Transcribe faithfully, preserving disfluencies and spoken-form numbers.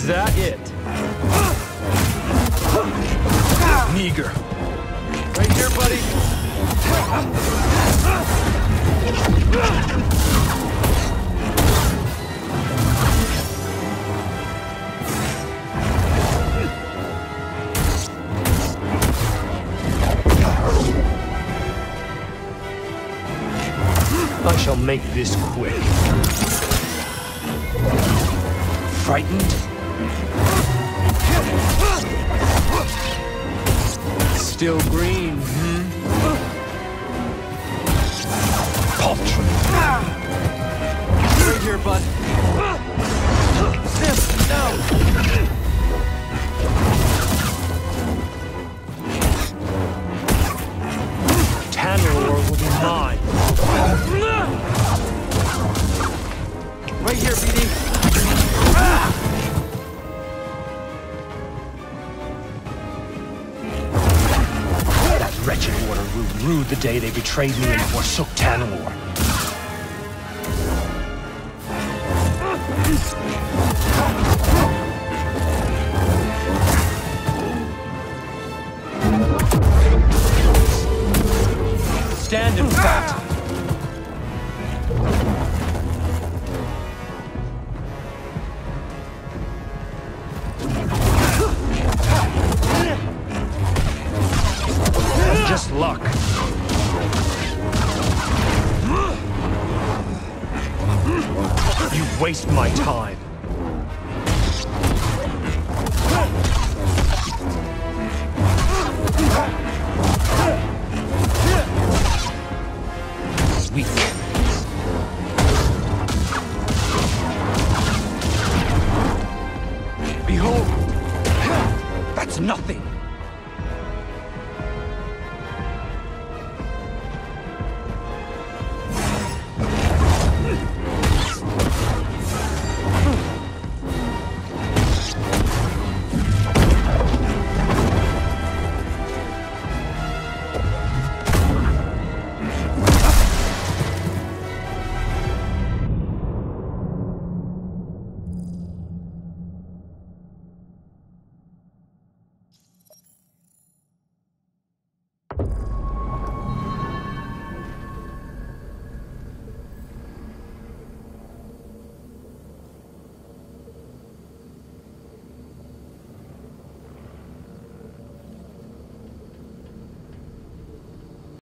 Is that it? Meager. Right here, buddy. I shall make this quick. Frightened? Still green, hmm? Paltry. Right here, bud. This, no! Tanalorr will be mine. Right here, B D. That wretched order will rue the day they betrayed me and forsook Tanalorr. Stand and fight. Just luck. You waste my time.